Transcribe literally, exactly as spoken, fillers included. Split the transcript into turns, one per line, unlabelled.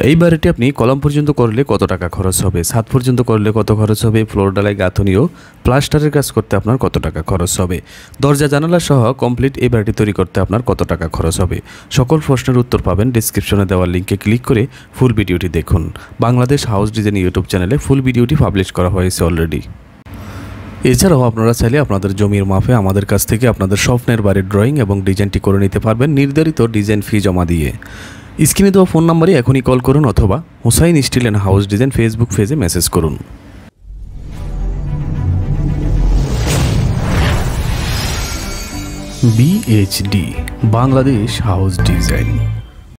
এই বাড়িটি আপনি কলম পর্যন্ত করলে কত টাকা খরচ হবে, ছাদ পর্যন্ত করলে কত খরচ হবে, ফ্লোর ডালাই গাঁথনি ও প্লাস্টারের কাজ করতে আপনার কত টাকা খরচ হবে, দরজা জানালা সহ কমপ্লিট এই বাড়িটি তৈরি করতে আপনার কত টাকা খরচ হবে, সকল প্রশ্নের উত্তর পাবেন ডিসক্রিপশনে দেওয়া লিঙ্কে ক্লিক করে ফুল ভিডিওটি দেখুন। বাংলাদেশ হাউস ডিজাইন ইউটিউব চ্যানেলে ফুল ভিডিওটি পাবলিশ করা হয়েছে অলরেডি। এছাড়াও আপনারা চাইলে আপনাদের জমির মাপে আমাদের কাছ থেকে আপনাদের স্বপ্নের বাড়ির ড্রয়িং এবং ডিজাইনটি করে নিতে পারবেন নির্ধারিত ডিজাইন ফি জমা দিয়ে। স্ক্রিনে দেওয়া ফোন নাম্বারে এখনই কল করুন অথবা Hussain steel and house design Facebook পেজে মেসেজ করুন। BHD Bangladesh house design.